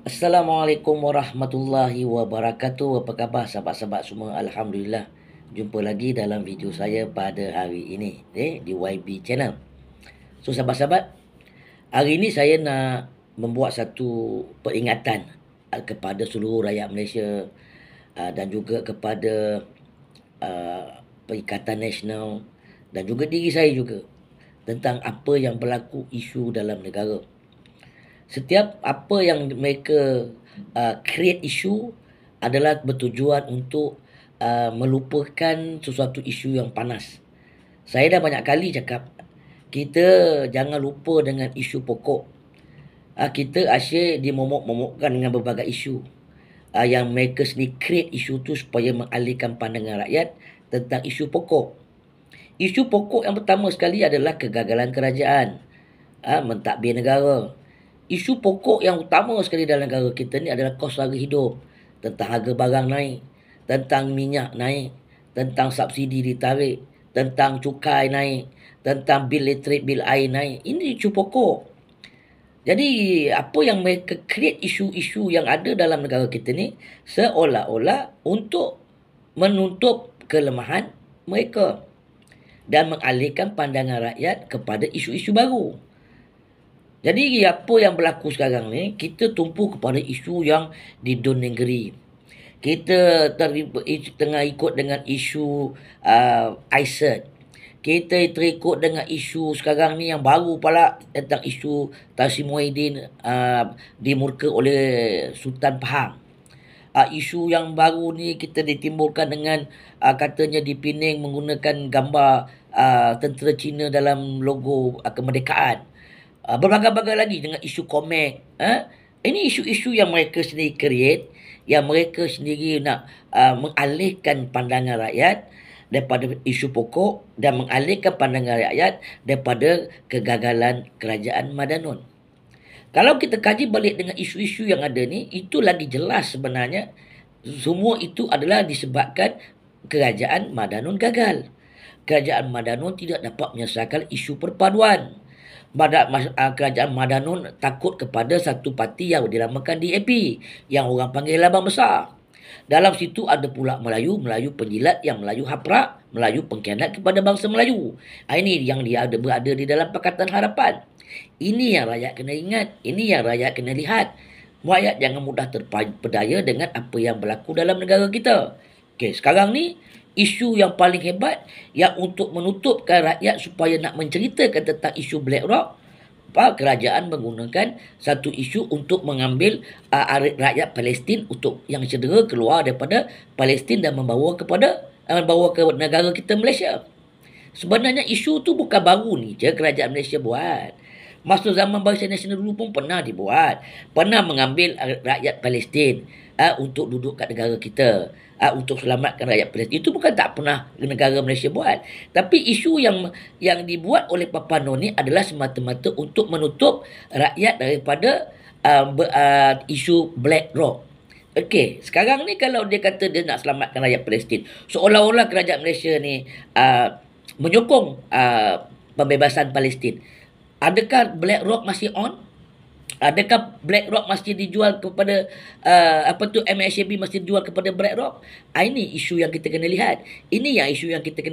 Assalamualaikum warahmatullahi wabarakatuh. Apa khabar sahabat-sahabat semua? Alhamdulillah. Jumpa lagi dalam video saya pada hari ini di YB Channel. So sahabat-sahabat, hari ini saya nak membuat satu peringatan kepada seluruh rakyat Malaysia dan juga kepada Perikatan Nasional dan juga diri saya juga tentang apa yang berlaku isu dalam negara. Setiap apa yang mereka create isu adalah bertujuan untuk melupakan sesuatu isu yang panas. Saya dah banyak kali cakap, kita jangan lupa dengan isu pokok. Kita asyik dimomok-momokkan dengan berbagai isu yang mereka sendiri create isu tu supaya mengalihkan pandangan rakyat tentang isu pokok. Isu pokok yang pertama sekali adalah kegagalan kerajaan mentadbir negara. Isu pokok yang utama sekali dalam negara kita ni adalah kos harga hidup. Tentang harga barang naik, tentang minyak naik, tentang subsidi ditarik, tentang cukai naik, tentang bil listrik, bil air naik. Ini isu pokok. Jadi apa yang mereka create isu-isu yang ada dalam negara kita ni seolah-olah untuk menutup kelemahan mereka dan mengalihkan pandangan rakyat kepada isu-isu baru. Jadi apa yang berlaku sekarang ni, kita tumpu kepada isu yang di dunia negeri. Kita tengah ikut dengan isu ISET. Kita terikut dengan isu sekarang ni yang baru pula tentang isu Tan Sri Muhyiddin dimurka oleh Sultan Pahang. Isu yang baru ni kita ditimbulkan dengan katanya di Penang menggunakan gambar tentera Cina dalam logo kemerdekaan. Berbagai-bagai lagi dengan isu Comex. Ini isu-isu yang mereka sendiri create, yang mereka sendiri nak mengalihkan pandangan rakyat daripada isu pokok dan mengalihkan pandangan rakyat daripada kegagalan kerajaan Madanun. Kalau kita kaji balik dengan isu-isu yang ada ni, itu lagi jelas sebenarnya semua itu adalah disebabkan kerajaan Madanun gagal. Kerajaan Madanun tidak dapat menyelesaikan isu perpaduan. Kerajaan Madanun takut kepada satu parti yang dinamakan DAP, yang orang panggil Labang Besar. Dalam situ ada pula Melayu penjilat, yang Melayu haprak, Melayu pengkhianat kepada bangsa Melayu. Ini yang dia berada di dalam Pakatan Harapan. Ini yang rakyat kena ingat, ini yang rakyat kena lihat. Rakyat jangan mudah terpedaya dengan apa yang berlaku dalam negara kita. Okey, sekarang ni isu yang paling hebat yang untuk menutupkan rakyat supaya nak menceritakan tentang isu Black Rock, kerajaan menggunakan satu isu untuk mengambil rakyat Palestin untuk yang cedera keluar daripada Palestin dan membawa ke negara kita Malaysia. Sebenarnya isu tu bukan baru ni je kerajaan Malaysia buat. Masa zaman Barisan Nasional dulu pun pernah dibuat. Pernah mengambil rakyat Palestin untuk duduk kat negara kita. Untuk selamatkan rakyat Palestin. Itu bukan tak pernah negara Malaysia buat. Tapi isu yang dibuat oleh Papano ni adalah semata-mata untuk menutup rakyat daripada isu Black Rock. Okey, sekarang ni kalau dia kata dia nak selamatkan rakyat Palestin, seolah-olah kerajaan Malaysia ni menyokong pembebasan Palestin. Adakah Black Rock masih on? Adakah Black Rock masih dijual kepada MHB masih dijual kepada Black Rock? Ini isu yang kita kena lihat. Ini yang isu yang kita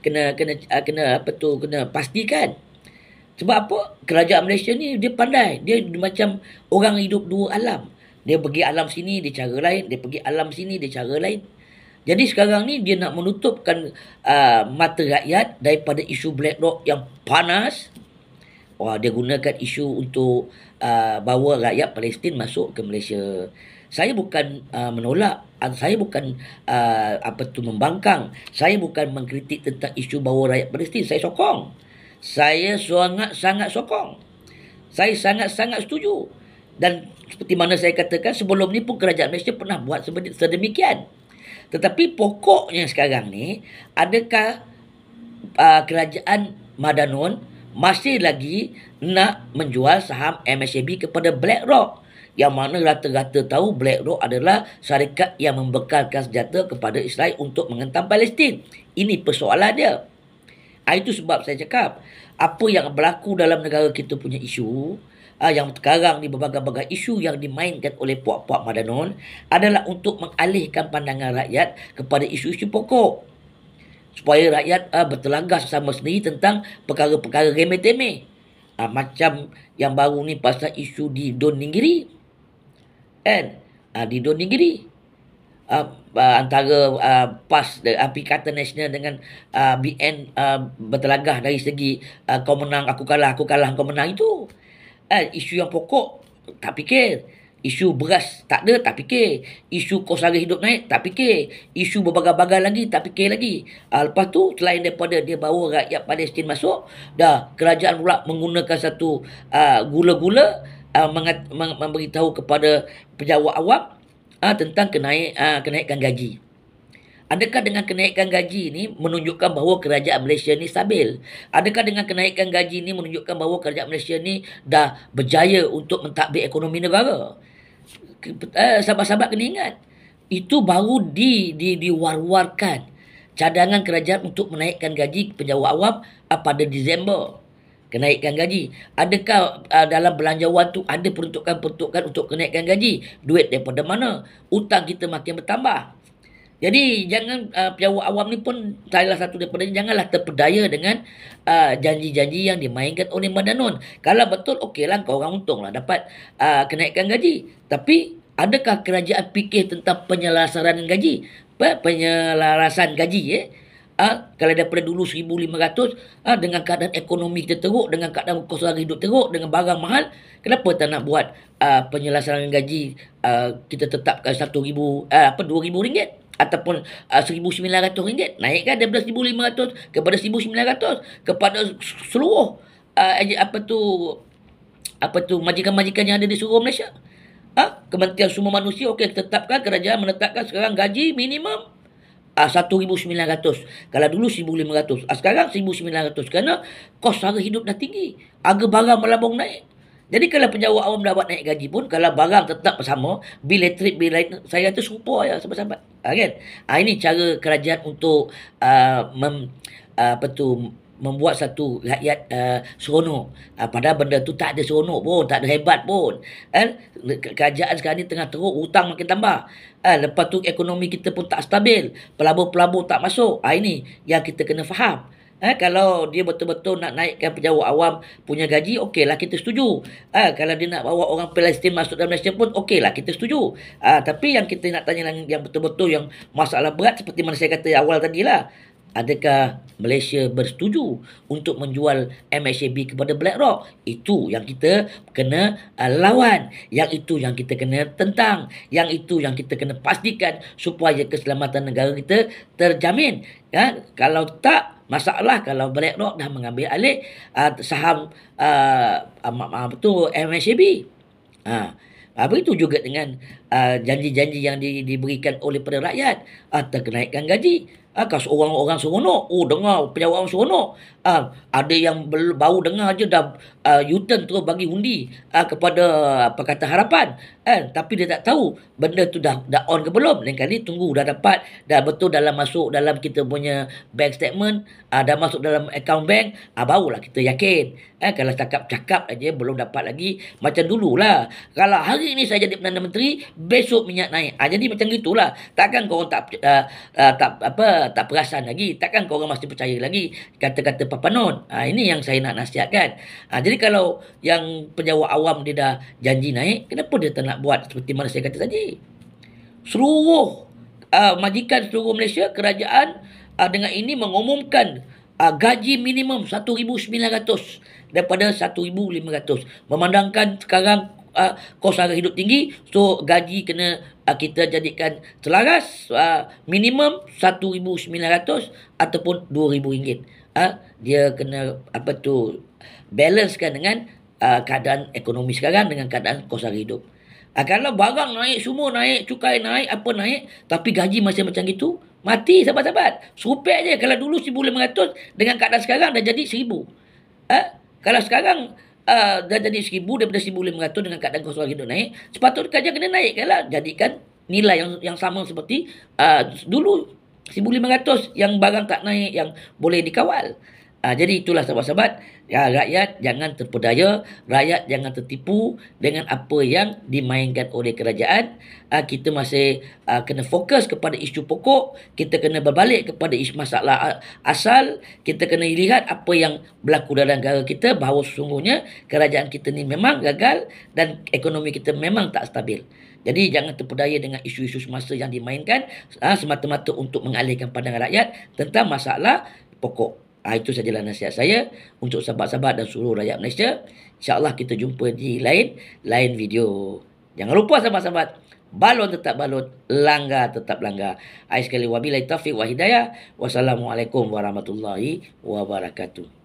kena pastikan. Sebab apa? Kerajaan Malaysia ni dia pandai. Dia macam orang hidup dua alam. Dia pergi alam sini dia cara lain, dia pergi alam sini dia cara lain. Jadi sekarang ni dia nak menutupkan mata rakyat daripada isu Black Rock yang panas. Dia gunakan isu untuk bawa rakyat Palestin masuk ke Malaysia. Saya bukan menolak, saya bukan membangkang, saya bukan mengkritik tentang isu bawa rakyat Palestin. Saya sokong. Saya sangat sokong. Saya sangat setuju. Dan seperti mana saya katakan sebelum ni pun kerajaan Malaysia pernah buat sedemikian. Tetapi pokoknya sekarang ni, adakah kerajaan Madanun masih lagi nak menjual saham MHB kepada Black Rock, yang mana rata-rata tahu Black Rock adalah syarikat yang membekalkan senjata kepada Israel untuk menghentam Palestin. Ini persoalan dia. Itu sebab saya cakap apa yang berlaku dalam negara kita punya isu yang sekarang ni berbagai-bagai isu yang dimainkan oleh puak-puak Madanon adalah untuk mengalihkan pandangan rakyat kepada isu-isu pokok, supaya rakyat bertelagah sesama sendiri tentang perkara-perkara remeh-temeh. Macam yang baru ni pasal isu di Don Ninggiri, kan? Di Don Ninggiri, antara PAS Perikatan Nasional dengan BN bertelagah dari segi kau menang aku kalah kau menang itu. Isu yang pokok tak fikir. Isu beras tak ada, tak fikir. Isu kos harga hidup naik, tak fikir. Isu berbagai-bagai lagi, tak fikir lagi. Lepas tu, selain daripada dia bawa rakyat Palestin masuk, dah kerajaan pula menggunakan satu gula-gula memberitahu kepada pejabat awam tentang kenaikan gaji. Adakah dengan kenaikan gaji ni menunjukkan bahawa kerajaan Malaysia ni stabil? Adakah dengan kenaikan gaji ni menunjukkan bahawa kerajaan Malaysia ni dah berjaya untuk mentadbir ekonomi negara? Sahabat-sahabat kena ingat, itu baru diwar-warkan cadangan kerajaan untuk menaikkan gaji pejabat awam pada Disember. Kenaikan gaji. Adakah dalam belanjawan tu ada peruntukan-peruntukan untuk kenaikan gaji? Duit daripada mana? Hutang kita makin bertambah. Jadi jangan pejabat awam ni pun salah satu daripada janganlah terpedaya dengan janji-janji yang dimainkan oleh Madanon. Kalau betul okeylah, kau orang untunglah dapat kenaikan gaji. Tapi adakah kerajaan fikir tentang penyelarasan gaji? Penyelarasan gaji kalau daripada dulu 1,500 dengan keadaan ekonomi kita teruk, dengan keadaan kos harga hidup teruk, dengan barang mahal, kenapa tak nak buat penyelarasan gaji kita tetapkan RM2,000 ataupun RM1,900, naikkan daripada 1,500 kepada 1,900 kepada seluruh majikan-majikan yang ada di seluruh Malaysia. Kementerian Sumber Manusia tetapkan, kerajaan menetapkan sekarang gaji minimum 1,900. Kalau dulu 1,500, sekarang 1,900 kerana kos harga hidup dah tinggi, harga barang melambung naik. Jadi kalau pejabat awam dapat naik gaji pun, kalau barang tetap sama, bil elektrik, bil lain, saya kata serupa ya sahabat-sahabat. Kan? Ini cara kerajaan untuk membuat satu rakyat seronok. Padahal benda tu tak ada seronok pun, tak ada hebat pun. Kerajaan sekarang ni tengah teruk, hutang makin tambah. Lepas tu ekonomi kita pun tak stabil, pelabur-pelabur tak masuk. Ini yang kita kena faham. Kalau dia betul-betul nak naikkan pejabat awam punya gaji, okeylah kita setuju. Kalau dia nak bawa orang Palestin masuk dalam Malaysia pun, okeylah kita setuju. Tapi yang kita nak tanya yang betul-betul yang masalah berat, seperti mana saya kata awal tadi lah. Adakah Malaysia bersetuju untuk menjual MHB kepada BlackRock? Itu yang kita kena lawan. Yang itu yang kita kena tentang. Yang itu yang kita kena pastikan supaya keselamatan negara kita terjamin. Kalau tak, masalah kalau BlackRock dah mengambil alih saham MHB. Begitu juga dengan janji-janji yang diberikan oleh pada rakyat. Terkenaikan gaji. Kalau orang-orang seronok, dengar pejabat awam seronok. Ada yang baru dengar je dah U-turn terus bagi undi kepada Pakatan Harapan. Tapi dia tak tahu benda tu dah on ke belum. Lain kali tunggu dah dapat, dah betul masuk dalam kita punya bank statement, dah masuk dalam account bank, barulah kita yakin. Kalau cakap aja belum dapat lagi, macam dululah. Kalau hari ni saya jadi Perdana Menteri, besok minyak naik. Jadi macam gitulah. Takkan korang tak perasan lagi. Takkan korang masih percaya lagi kata-kata Papa Non. Ini yang saya nak nasihatkan. Jadi kalau yang pejabat awam dia dah janji naik, kenapa dia tak nak buat seperti mana saya kata tadi? Seluruh majikan seluruh Malaysia, kerajaan dengan ini mengumumkan gaji minimum 1,900 daripada 1,500. Memandangkan sekarang kos harga hidup tinggi, so gaji kena kita jadikan selaras, minimum 1,900 ataupun RM2,000. Dia kena balancekan dengan keadaan ekonomi sekarang dengan keadaan kos harga hidup. Kalau barang naik, semua naik, cukai naik, apa naik, tapi gaji masih macam gitu, mati sahabat-sahabat. Serupek je. Kalau dulu 1,500 dengan keadaan sekarang dah jadi 1,000. Kalau sekarang dah jadi 1,000 daripada 1,500 dengan keadaan kos harga hidup naik, sepatutnya kerja kena naikkanlah, jadikan nilai yang sama seperti dulu 1,500 yang barang tak naik, yang boleh dikawal. Jadi itulah sahabat-sahabat, rakyat jangan terpedaya, rakyat jangan tertipu dengan apa yang dimainkan oleh kerajaan. Kita masih kena fokus kepada isu pokok, kita kena berbalik kepada isu masalah asal, kita kena lihat apa yang berlaku dalam negara kita, bahawa sesungguhnya kerajaan kita ni memang gagal dan ekonomi kita memang tak stabil. Jadi jangan terpedaya dengan isu-isu semasa yang dimainkan semata-mata untuk mengalihkan pandangan rakyat tentang masalah pokok. Itu sajalah nasihat saya untuk sahabat-sahabat dan seluruh rakyat Malaysia. InsyaAllah kita jumpa di lain video. Jangan lupa sahabat-sahabat, balon tetap balon, langgar tetap langgar. Sekali wabillahi taufiq wa hidayah. Wassalamualaikum warahmatullahi wabarakatuh.